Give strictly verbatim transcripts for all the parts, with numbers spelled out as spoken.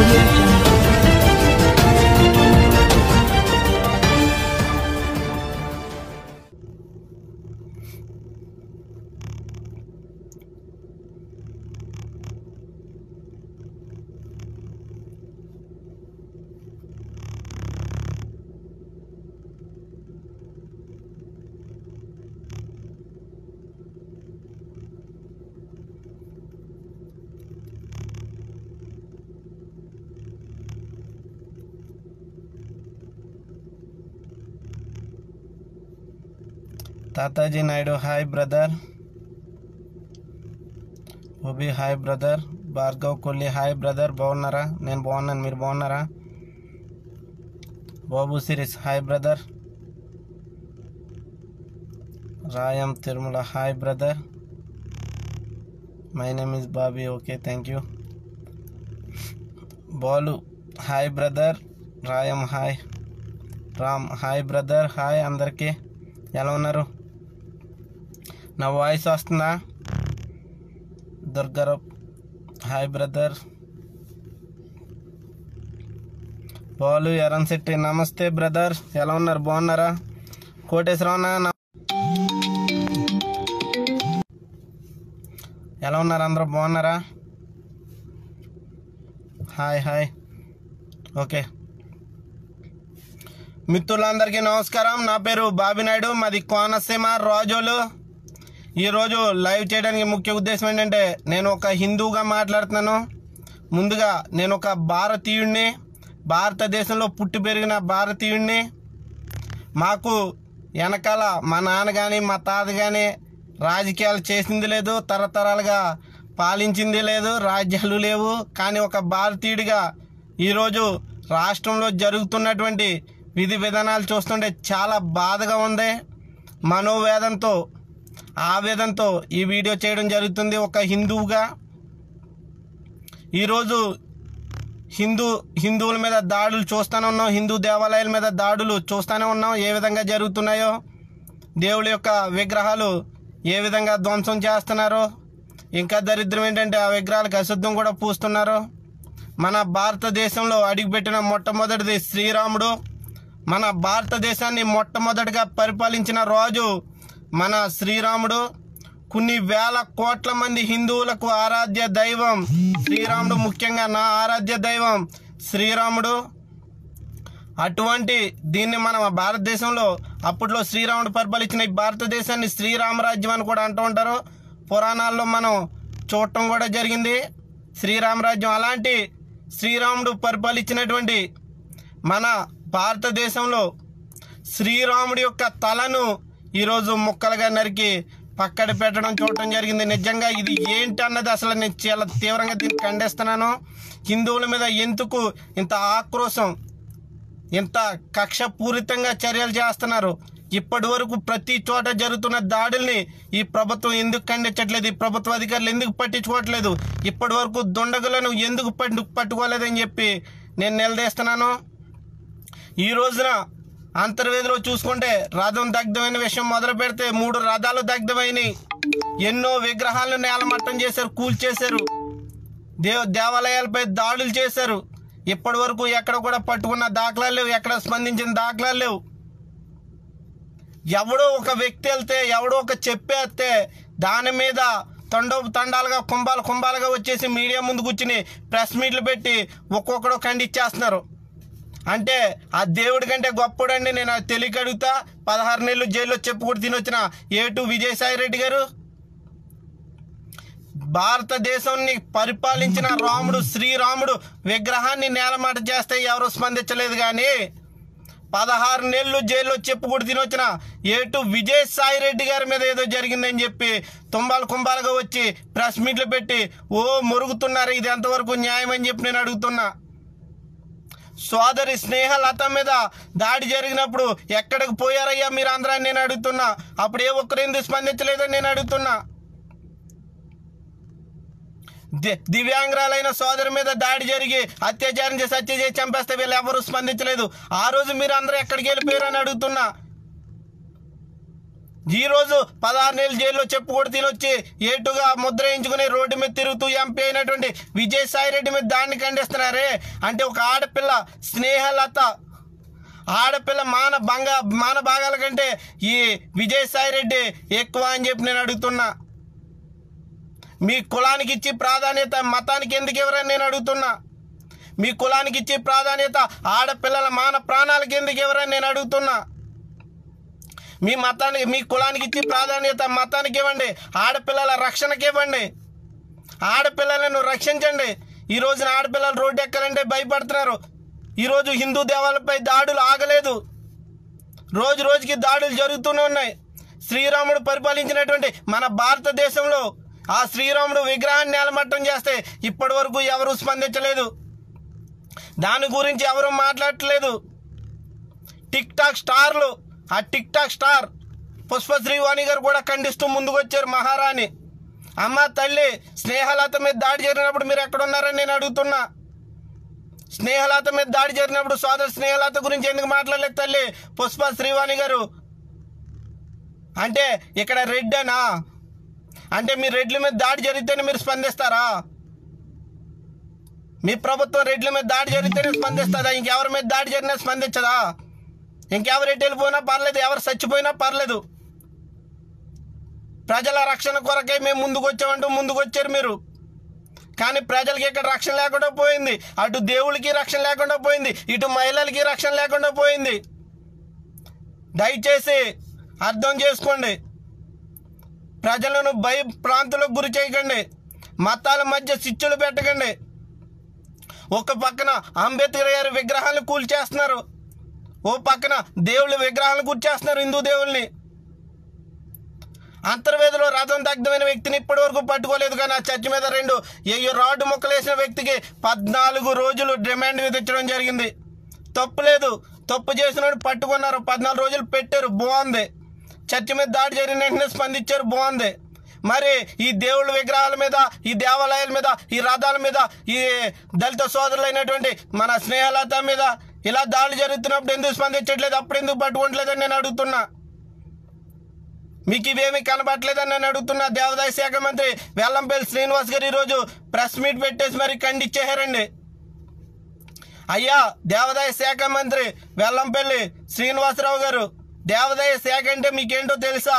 audio jungle. Tataji Naidu hi brother. Obi hi brother. Bhargav Kolli hi brother. బాగున్నారా? నేను బాగున్నాను, మీరు బాగున్నారా? Babu series hi brother. Rayam Tirumala hi brother. My name is Bobby. Okay, thank you. Balu hi brother. Rayam hi. Ram hi brother. Hi అందరికీ, ఎలా ఉన్నారు? నా వాయిస్ వస్తుందా? Durgarao hi brother. బాలు ఎరంశెట్టి నమస్తే బ్రదర్, ఎలా ఉన్నారు? బాగున్నారా? కోటేశ్వరరావు ఎలా ఉన్నారు? అందరూ బాగున్నారా? Hi hi. ఓకే, మిత్రులందరికీ నమస్కారం. నా పేరు బాబీ నాయుడు, మాది కోనసీమ రాజోలు. ఈరోజు లైవ్ చేయడానికి ముఖ్య ఉద్దేశం ఏంటంటే, నేను ఒక హిందువుగా మాట్లాడుతున్నాను. ముందుగా నేను ఒక భారతీయుడిని, భారతదేశంలో పుట్టి పెరిగిన భారతీయుడిని. మాకు వెనకాల మా నాన్న కానీ మా తాత కానీ రాజకీయాలు చేసింది లేదు, తరతరాలుగా పాలించింది లేదు, రాజ్యాలు లేవు. కానీ ఒక భారతీయుడిగా ఈరోజు రాష్ట్రంలో జరుగుతున్నటువంటి విధి విధానాలు చూస్తుంటే చాలా బాధగా ఉంది. మనోవేదంతో, ఆవేదంతో ఈ వీడియో చేయడం జరుగుతుంది. ఒక హిందువుగా ఈరోజు హిందూ హిందువుల మీద దాడులు చూస్తూనే ఉన్నాం, హిందూ దేవాలయాల మీద దాడులు చూస్తూనే ఉన్నాం. ఏ విధంగా జరుగుతున్నాయో, దేవుళ్ళ యొక్క విగ్రహాలు ఏ విధంగా ధ్వంసం చేస్తున్నారో, ఇంకా దరిద్రం ఏంటంటే ఆ విగ్రహాలకు అశుద్ధం కూడా పూస్తున్నారు. మన భారతదేశంలో అడుగుపెట్టిన మొట్టమొదటిది శ్రీరాముడు. మన భారతదేశాన్ని మొట్టమొదటిగా పరిపాలించిన రాజు మన శ్రీరాముడు. కొన్ని వేల కోట్ల మంది హిందువులకు ఆరాధ్య దైవం శ్రీరాముడు. ముఖ్యంగా నా ఆరాధ్య దైవం శ్రీరాముడు. అటువంటి దీన్ని మన భారతదేశంలో అప్పట్లో శ్రీరాముడు పరిపాలించిన ఈ భారతదేశాన్ని శ్రీరామరాజ్యం అని కూడా అంటూ ఉంటారు. పురాణాల్లో మనం చూడటం కూడా జరిగింది శ్రీరామరాజ్యం. అలాంటి శ్రీరాముడు పరిపాలించినటువంటి మన భారతదేశంలో శ్రీరాముడి యొక్క తలను ఈరోజు ముక్కలుగా నరికి పక్కన పెట్టడం చూడటం జరిగింది. నిజంగా ఇది ఏంటి అన్నది అసలు నేను చాలా తీవ్రంగా దీన్ని ఖండిస్తున్నాను. హిందువుల మీద ఎందుకు ఇంత ఆక్రోశం, ఇంత కక్షపూరితంగా చర్యలు చేస్తున్నారు? ఇప్పటి వరకు ప్రతి చోట జరుగుతున్న దాడుల్ని ఈ ప్రభుత్వం ఎందుకు ఖండించట్లేదు? ఈ ప్రభుత్వ అధికారులు ఎందుకు పట్టించుకోవట్లేదు? ఇప్పటి వరకు దుండగులను ఎందుకు పట్టు పట్టుకోలేదని చెప్పి నేను నిలదీస్తున్నాను. ఈ రోజున అంతర్వేదిలో చూసుకుంటే రథం దగ్ధమైన విషయం మొదలు పెడితే మూడు రథాలు దగ్ధమైనవి. ఎన్నో విగ్రహాలను నేలమట్టం చేశారు, కూల్చేశారు, దేవ దేవాలయాలపై దాడులు చేశారు. ఇప్పటి వరకు ఎక్కడ కూడా పట్టుకున్న దాఖలాలు లేవు, ఎక్కడ స్పందించిన దాఖలాలు లేవు. ఎవడో ఒక వ్యక్తి వెళ్తే, ఎవడో ఒక చెప్పేస్తే దాని మీద తండోపు తండాలుగా, కుంభాలు కుంభాలుగా వచ్చేసి మీడియా ముందు కూర్చుని ప్రెస్ మీట్లు పెట్టి ఒక్కొక్కడో ఖండించేస్తున్నారు. అంటే ఆ దేవుడి కంటే గొప్పడండి నేను తెలియక అడుగుతా. పదహారు నెలలు జైల్లో చెప్పుకుంటూ తినొచ్చిన ఏటు విజయసాయి రెడ్డి గారు. భారతదేశాన్ని పరిపాలించిన రాముడు శ్రీరాముడు విగ్రహాన్ని నేలమాట చేస్తే ఎవరు స్పందించలేదు. కానీ పదహారు నెలలు జైల్లో చెప్పుకుంటూ తినొచ్చిన ఏటు విజయసాయి రెడ్డి గారి మీద ఏదో జరిగిందని చెప్పి తుంబాలు కుంభాలుగా వచ్చి ప్రెస్ మీట్లు పెట్టి ఓ మురుగుతున్నారు. ఇది ఎంతవరకు న్యాయం అని చెప్పి నేను అడుగుతున్నా. సోదరి స్నేహలత మీద దాడి జరిగినప్పుడు ఎక్కడికి పోయారయ్యా మీరు అందరూ అని నేను అడుగుతున్నా. అప్పుడు ఏ ఒక్కరు ఎందుకు స్పందించలేదని నేను అడుగుతున్నా. దివ్యాంగురాలైన సోదరి మీద దాడి జరిగి అత్యాచారం చేసి హత్య చేసి చంపేస్తే వీళ్ళు ఎవరు స్పందించలేదు. ఆ రోజు మీరు అందరూ ఎక్కడికి వెళ్ళిపోయారు అని అడుగుతున్నా. ఈరోజు పదహారు నెలలు జైల్లో చెప్పుకొడు తినొచ్చి ఏటుగా ముద్ర వేయించుకుని రోడ్డు మీద తిరుగుతూ ఎంపీ అయినటువంటి విజయసాయి రెడ్డి మీద దాన్ని ఖండిస్తున్నారే. అంటే ఒక ఆడపిల్ల స్నేహలత, ఆడపిల్ల మాన భంగ మాన భాగాల కంటే ఈ విజయసాయి రెడ్డి ఎక్కువ అని చెప్పి నేను అడుగుతున్నా. మీ కులానికి ఇచ్చి ప్రాధాన్యత మతానికి ఎందుకు ఎవరని నేను అడుగుతున్నా. మీ కులానికి ఇచ్చి ప్రాధాన్యత ఆడపిల్లల మాన ప్రాణాలకి ఎందుకు ఎవరని నేను అడుగుతున్నా. మీ మతానికి మీ కులానికి ఇచ్చి ప్రాధాన్యత మతానికి ఇవ్వండి, ఆడపిల్లల రక్షణకి ఇవ్వండి, ఆడపిల్లలను రక్షించండి. ఈ రోజున ఆడపిల్లలు రోడ్డు ఎక్కాలంటే భయపడుతున్నారు. ఈరోజు హిందూ దేవాలయంపై దాడులు ఆగలేదు, రోజు రోజుకి దాడులు జరుగుతూనే ఉన్నాయి. శ్రీరాముడు పరిపాలించినటువంటి మన భారతదేశంలో ఆ శ్రీరాముడు విగ్రహాన్ని నేలమట్టం చేస్తే ఇప్పటి వరకు ఎవరు స్పందించలేదు, దాని గురించి ఎవరు మాట్లాడట్లేదు. టిక్ టాక్ స్టార్లు, ఆ TikTok star Pushpa Srivani గారు కూడా ఖండిస్తూ ముందుకు వచ్చారు. మహారాణి అమ్మ తల్లి స్నేహలత మీద దాడి జరిగినప్పుడు మీరు ఎక్కడున్నారని నేను అడుగుతున్నా. స్నేహలత మీద దాడి జరిగినప్పుడు సోదరు స్నేహలత గురించి ఎందుకు మాట్లాడలేదు తల్లి పుష్ప శ్రీవాణి గారు? అంటే ఇక్కడ రెడ్డేనా? అంటే మీ రెడ్ల మీద దాడి జరిగితేనే మీరు స్పందిస్తారా? మీ ప్రభుత్వం రెడ్ల మీద దాడి జరిగితేనే స్పందిస్తుందా? ఇంకెవరి మీద దాడి జరిగినా స్పందించదా? ఇంకెవరు ఎటు వెళ్ళిపోయినా పర్లేదు, ఎవరు చచ్చిపోయినా పర్లేదు, ప్రజల రక్షణ కొరకే మేము ముందుకు వచ్చామంటూ ముందుకు వచ్చారు మీరు. కానీ ప్రజలకి ఇక్కడ రక్షణ లేకుండా పోయింది, అటు దేవుడికి రక్షణ లేకుండా పోయింది, ఇటు మహిళలకి రక్షణ లేకుండా పోయింది. దయచేసి అర్థం చేసుకోండి. ప్రజలను భయ ప్రాంతాలకు గురి చేయకండి, మతాల మధ్య చిచ్చులు పెట్టకండి. ఒక పక్కన అంబేద్కర్ గారి విగ్రహాలను కూల్చేస్తున్నారు, ఓ పక్కన దేవుళ్ళ విగ్రహాలను కూల్చేస్తున్నారు, హిందూ దేవుల్ని. అంతర్వేదిలో రథం దగ్ధమైన వ్యక్తిని ఇప్పటి వరకు పట్టుకోలేదు. కానీ ఆ చర్చి మీద రెండు రాడ్డు ముక్కలు వేసిన వ్యక్తికి పద్నాలుగు రోజులు రిమాండ్ విధించడం జరిగింది. తప్పు లేదు, తప్పు చేసినోడు పట్టుకున్నారు, పద్నాలుగు రోజులు పెట్టారు, బాగుంది. చర్చి మీద దాడి జరిగిన వెంటనే స్పందించారు, బాగుంది. మరి ఈ దేవుళ్ళ విగ్రహాల మీద, ఈ దేవాలయాల మీద, ఈ రథాల మీద, ఈ దళిత సోదరులైనటువంటి మన స్నేహలత మీద ఇలా దాడులు జరుగుతున్నప్పుడు ఎందుకు స్పందించట్లేదు? అప్పుడు ఎందుకు పట్టుకోవట్లేదని నేను అడుగుతున్నా. మీకు ఇవేమీ కనబట్టలేదని నేను అడుగుతున్నా. దేవాదాయ శాఖ మంత్రి వెల్లంపల్లి శ్రీనివాస్ గారు ఈరోజు ప్రెస్ మీట్ పెట్టేసి మరి ఖండించేశారండి. అయ్యా దేవాదాయ శాఖ మంత్రి వెల్లంపల్లి శ్రీనివాసరావు గారు, దేవాదాయ శాఖ అంటే మీకేంటో తెలుసా?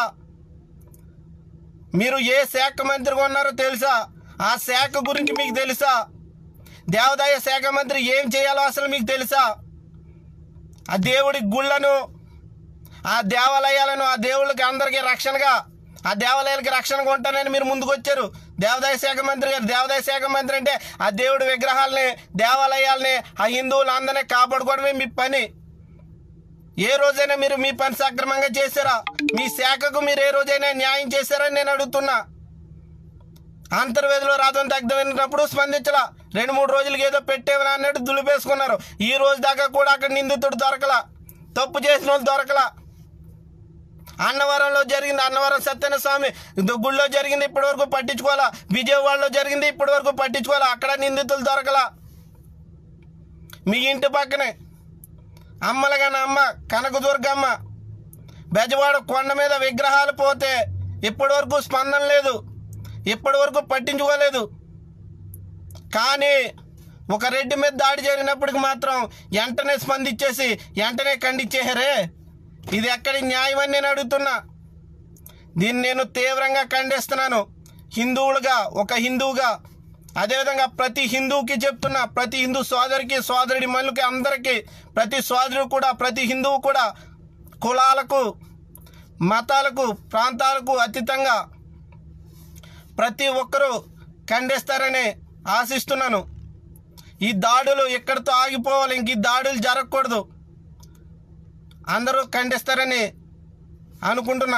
మీరు ఏ శాఖ మంత్రిగా ఉన్నారో తెలుసా? ఆ శాఖ గురించి మీకు తెలుసా? దేవాదాయ శాఖ మంత్రి ఏం చేయాలో అసలు మీకు తెలుసా? ఆ దేవుడి గుళ్ళను, ఆ దేవాలయాలను, ఆ దేవుళ్ళకి అందరికీ రక్షణగా, ఆ దేవాలయాలకి రక్షణగా ఉంటానని మీరు ముందుకు వచ్చారు దేవాదాయ శాఖ మంత్రి గారు. దేవాదాయ శాఖ మంత్రి అంటే ఆ దేవుడి విగ్రహాలని, దేవాలయాల్ని, ఆ హిందువులందరినీ కాపాడుకోవడమే మీ పని. ఏ రోజైనా మీరు మీ పని సక్రమంగా చేశారా? మీ శాఖకు మీరు ఏ రోజైనా న్యాయం చేశారని నేను అడుగుతున్నా. అంతర్వేదిలో రథం దగ్ధమైనప్పుడు స్పందించలా, రెండు మూడు రోజులకి ఏదో పెట్టేవని అన్నట్టు దులిపేసుకున్నారు. ఈ రోజు దాకా కూడా అక్కడ నిందితుడు దొరకలా, తప్పు చేసిన వాళ్ళు దొరకలా. అన్నవరంలో జరిగింది, అన్నవరం సత్యన స్వామి గుళ్ళో జరిగింది, ఇప్పటి వరకు పట్టించుకోవాలా. విజయవాడలో జరిగింది, ఇప్పటి వరకు పట్టించుకోవాలా. అక్కడ నిందితులు దొరకలా. మీ ఇంటి పక్కనే అమ్మలగాన అమ్మ కనకదుర్గమ్మ బెజవాడ కొండ మీద విగ్రహాలు పోతే ఇప్పటి వరకు స్పందన లేదు, ఇప్పటి వరకు పట్టించుకోలేదు. కానీ ఒక రెడ్డి మీద దాడి జరిగినప్పటికి మాత్రం వెంటనే స్పందించేసి వెంటనే ఖండించేశారే. ఇది ఎక్కడి న్యాయం అని నేను అడుగుతున్నా. దీన్ని నేను తీవ్రంగా ఖండిస్తున్నాను. హిందువులుగా, ఒక హిందువుగా, అదేవిధంగా ప్రతి హిందువుకి చెప్తున్నా, ప్రతి హిందూ సోదరికి, సోదరుడి మనులకి, అందరికీ, ప్రతి సోదరుడు కూడా, ప్రతి హిందువు కూడా కులాలకు, మతాలకు, ప్రాంతాలకు అతీతంగా ప్రతి ఒక్కరూ ఖండిస్తారని ఆశిస్తున్నాను. ఈ దాడులు ఎక్కడితో ఆగిపోవాలి, ఇంక ఈ దాడులు జరగకూడదు, అందరూ ఖండిస్తారని అనుకుంటున్నా.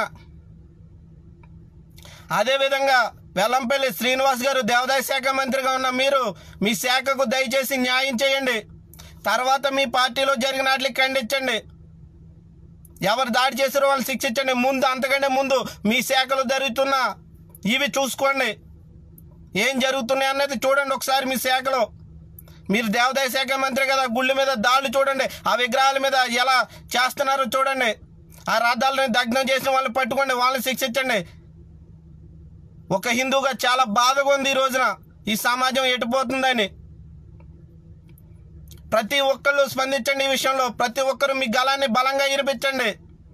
అదేవిధంగా వెల్లంపల్లి శ్రీనివాస్ గారు దేవాదాయ శాఖ మంత్రిగా ఉన్న మీరు మీ శాఖకు దయచేసి న్యాయం చేయండి. తర్వాత మీ పార్టీలో జరిగిన వాటికి ఖండించండి. ఎవరు దాడి చేసారో వాళ్ళు శిక్షించండి. ముందు, అంతకంటే ముందు మీ శాఖలో జరుగుతున్న ఇవి చూసుకోండి, ఏం జరుగుతున్నాయి అన్నది చూడండి ఒకసారి. మీ శాఖలో మీరు దేవాదాయ శాఖ మంత్రి కదా, గుళ్ళ మీద దాడులు చూడండి, ఆ విగ్రహాల మీద ఎలా చేస్తున్నారో చూడండి. ఆ రథాలను దగ్ధం చేసిన వాళ్ళని పట్టుకోండి, వాళ్ళని శిక్షించండి. ఒక హిందూగా చాలా బాధగా ఉంది ఈ రోజున ఈ సమాజం ఎటుపోతుందని. ప్రతి ఒక్కళ్ళు స్పందించండి ఈ విషయంలో. ప్రతి ఒక్కరు మీ గలాన్ని బలంగా వినిపించండి.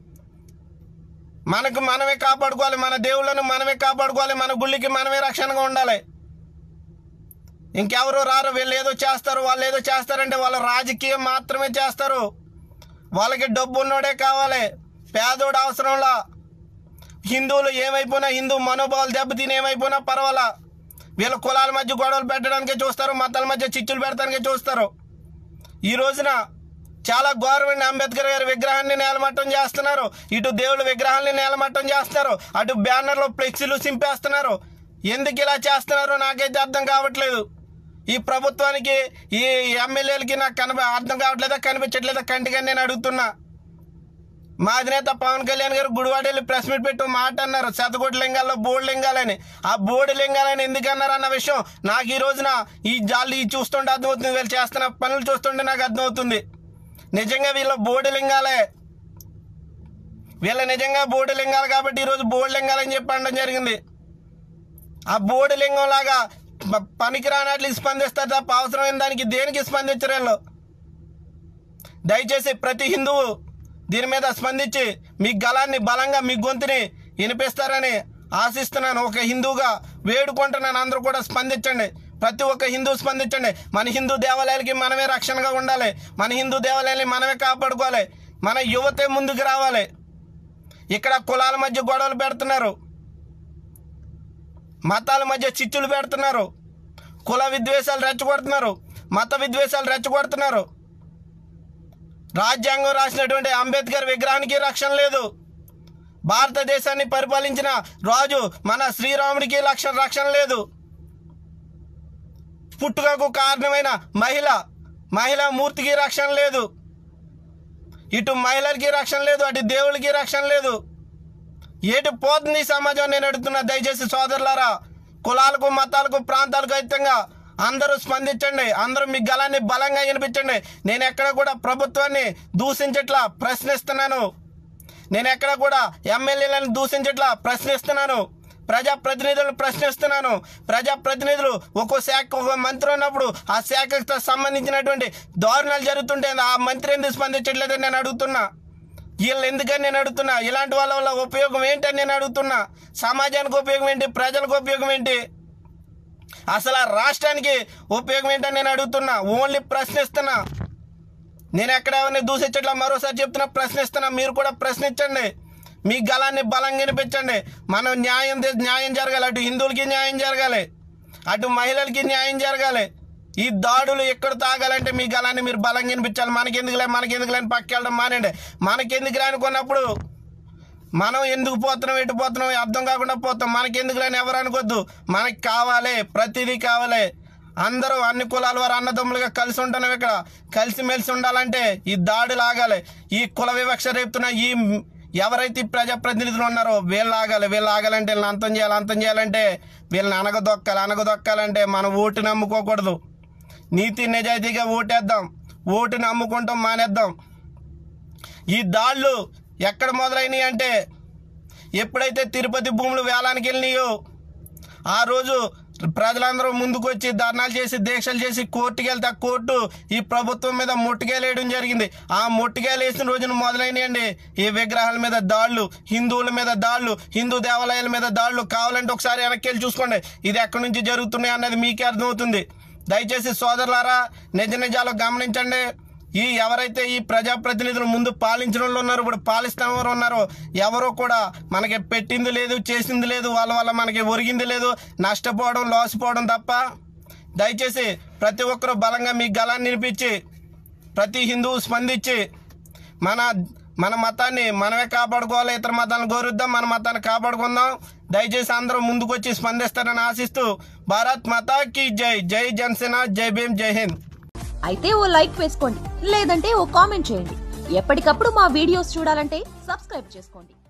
మనకు మనమే కాపాడుకోవాలి, మన దేవుళ్ళను మనమే కాపాడుకోవాలి, మన గుళ్ళకి మనమే రక్షణగా ఉండాలి. ఇంకెవరు రారు. వీళ్ళు ఏదో చేస్తారు, వాళ్ళు ఏదో చేస్తారంటే వాళ్ళ రాజకీయం మాత్రమే చేస్తారు. వాళ్ళకి డబ్బు ఉన్నోడే కావాలి, పేదోడు అవసరంలా. హిందువులు ఏమైపోయినా, హిందూ మనోభావాలు దెబ్బతిని ఏమైపోయినా పర్వాలా, వీళ్ళ కులాల మధ్య గొడవలు పెట్టడానికే చూస్తారు, మతాల మధ్య చిచ్చులు పెడతానికే చూస్తారు. ఈ రోజున చాలా ఘోరమైన అంబేద్కర్ గారి విగ్రహాన్ని నేలమట్టం చేస్తున్నారు, ఇటు దేవుళ్ళ విగ్రహాన్ని నేలమట్టం చేస్తున్నారు, అటు బ్యానర్లో ఫ్లెక్సీలు సింపేస్తున్నారు. ఎందుకు ఇలా చేస్తున్నారో నాకైతే అర్థం కావట్లేదు. ఈ ప్రభుత్వానికి, ఈ ఎమ్మెల్యేలకి నాకు కనిప అర్థం కావట్లేదా, కనిపించట్లేదా కంటిగా నేను అడుగుతున్నా. మా అధినేత పవన్ కళ్యాణ్ గారు గుడివాడ వెళ్ళి ప్రెస్ మీట్ పెట్టి మాట అన్నారు, శతకోటి లింగాల్లో బోర్డు లింగాలని. ఆ బోర్డు లింగాలని ఎందుకు అన్నారు అన్న విషయం నాకు ఈ రోజున ఈ జాలి చూస్తుంటే అర్థమవుతుంది. వీళ్ళు చేస్తున్న పనులు చూస్తుంటే నాకు అర్థమవుతుంది. నిజంగా వీళ్ళ బోర్డు లింగాలే, వీళ్ళ నిజంగా బోర్డు లింగాలు కాబట్టి ఈరోజు బోర్డు లింగాలని చెప్పి అనడం జరిగింది. ఆ బోర్డు లింగం లాగా పనికిరానట్లు స్పందిస్తారు తప్ప అవసరమైన దానికి దేనికి స్పందించరు వీళ్ళు. దయచేసి ప్రతి హిందువు దీని మీద స్పందించి మీ గలాన్ని బలంగా, మీ గొంతుని వినిపిస్తారని ఆశిస్తున్నాను. ఒక హిందూగా వేడుకుంటున్నాను, అందరూ కూడా స్పందించండి. ప్రతి ఒక్క హిందూ స్పందించండి. మన హిందూ దేవాలయాలకి మనమే రక్షణగా ఉండాలి, మన హిందూ దేవాలయాన్ని మనమే కాపాడుకోవాలి, మన యువతే ముందుకు రావాలి. ఇక్కడ కులాల మధ్య గొడవలు పెడుతున్నారు, మతాల మధ్య చిచ్చులు పెడుతున్నారు, కుల విద్వేషాలు రెచ్చగొడుతున్నారు, మత విద్వేషాలు రెచ్చగొడుతున్నారు. రాజ్యాంగం రాసినటువంటి అంబేద్కర్ విగ్రహానికి రక్షణ లేదు. భారతదేశాన్ని పరిపాలించిన రాజు మన శ్రీరాముడికి రక్షణ రక్షణ లేదు. పుట్టుకకు కారణమైన మహిళ మహిళా మూర్తికి రక్షణ లేదు. ఇటు మహిళలకి రక్షణ లేదు, అటు దేవుడికి రక్షణ లేదు. ఏటు పోతుంది ఈ సమాజం నేను అడుగుతున్నా. దయచేసి సోదరులారా, కులాలకు, మతాలకు, ప్రాంతాలకు అతీతంగా అందరూ స్పందించండి. అందరూ మీ గలాన్ని బలంగా వినిపించండి. నేను ఎక్కడ కూడా ప్రభుత్వాన్ని దూషించట్లా, ప్రశ్నిస్తున్నాను. నేను ఎక్కడ కూడా ఎమ్మెల్యేలను దూషించట్లా, ప్రశ్నిస్తున్నాను. ప్రజాప్రతినిధులను ప్రశ్నిస్తున్నాను. ప్రజాప్రతినిధులు ఒక్కో శాఖ, ఒక మంత్రి ఉన్నప్పుడు ఆ శాఖకు సంబంధించినటువంటి దారుణాలు జరుగుతుంటే ఆ మంత్రి ఎందుకు స్పందించట్లేదని నేను అడుగుతున్నా. వీళ్ళు ఎందుకని నేను అడుగుతున్నా. ఇలాంటి వాళ్ళ వల్ల ఉపయోగం ఏంటని నేను అడుగుతున్నా. సమాజానికి ఉపయోగం ఏంటి, ప్రజలకు ఉపయోగం ఏంటి, అసలు ఆ రాష్ట్రానికి ఉపయోగం ఏంటని నేను అడుగుతున్నా. ఓన్లీ ప్రశ్నిస్తున్నా. నేను ఎక్కడ ఎవరిని దూషించట్లా, మరోసారి చెప్తున్నా, ప్రశ్నిస్తున్నా. మీరు కూడా ప్రశ్నించండి, మీ గలాన్ని బలంగా వినిపించండి. మనం న్యాయం న్యాయం జరగాలి. అటు హిందువులకి న్యాయం జరగాలి, అటు మహిళలకి న్యాయం జరగాలి. ఈ దాడులు ఎక్కడ తాగాలంటే మీ గలాన్ని మీరు బలంగా వినిపించాలి. మనకెందుకులే మనకెందుకులే అని పక్కెళ్ళడం మానండి. మనకెందుకులే అనుకున్నప్పుడు మనం ఎందుకు పోతున్నాం, ఎటు పోతున్నాం అర్థం కాకుండా పోతాం. మనకెందుకులే అని ఎవరు అనుకోద్దు. మనకి కావాలి, ప్రతిదీ కావాలి. అందరూ అన్ని కులాల వారు అన్నదమ్ములుగా కలిసి ఉంటున్నాం. ఇక్కడ కలిసిమెలిసి ఉండాలంటే ఈ దాడులు ఆగాలి. ఈ కుల వివక్ష రేపుతున్న ఈ ఎవరైతే ప్రజాప్రతినిధులు ఉన్నారో వీళ్ళు ఆగాలి. వీళ్ళు ఆగాలంటే వీళ్ళని అంతం చేయాలి. అంతం చేయాలంటే వీళ్ళని అనగదొక్కాలి. అనగదొక్కాలంటే మనం ఓటుని నమ్ముకోకూడదు. నీతి నిజాయితీగా ఓటేద్దాం. ఓటుని నమ్ముకుంటాం మానేద్దాం. ఈ దాడులు ఎక్కడ మొదలైనవి అంటే ఎప్పుడైతే తిరుపతి భూములు వేలానికి వెళ్ళినాయో ఆ రోజు ప్రజలందరూ ముందుకు వచ్చి ధర్నాలు చేసి, దీక్షలు చేసి కోర్టుకి వెళ్తే ఆ కోర్టు ఈ ప్రభుత్వం మీద ముట్టుకాయలు వేయడం జరిగింది. ఆ ముట్టుకాయలు వేసిన రోజున మొదలైనయండి ఈ విగ్రహాల మీద దాడులు, హిందువుల మీద దాడులు, హిందూ దేవాలయాల మీద దాడులు. కావాలంటే ఒకసారి వెనక్కి వెళ్ళి చూసుకోండి, ఇది ఎక్కడి నుంచి జరుగుతున్నాయి అన్నది మీకే అర్థమవుతుంది. దయచేసి సోదరులారా, నిజ నిజాలు గమనించండి. ఈ ఎవరైతే ఈ ప్రజాప్రతినిధులు ముందు పాలించిన వాళ్ళు ఉన్నారో, ఇప్పుడు పాలిస్తున్న వారు ఉన్నారో, ఎవరో కూడా మనకి పెట్టింది లేదు, చేసింది లేదు. వాళ్ళ వల్ల మనకి ఒరిగింది లేదు, నష్టపోవడం, లాసిపోవడం తప్ప. దయచేసి ప్రతి ఒక్కరూ బలంగా మీ గలాన్ని వినిపించి, ప్రతి హిందువు స్పందించి మన మన మతాన్ని మనమే కాపాడుకోవాలి. ఇతర మతాలను గౌరవిద్దాం, మన మతాన్ని కాపాడుకుందాం. దయచేసి అందరూ ముందుకు వచ్చి స్పందిస్తారని ఆశిస్తూ భారత్ మాతాకి జై. జై జనసేన, జై భీమ్, జై హింద్. అయితే ఓ లైక్ వేసుకోండి, లేదంటే ఓ కామెంట్ చేయండి. ఎప్పటికప్పుడు మా వీడియోస్ చూడాలంటే సబ్స్క్రైబ్ చేసుకోండి.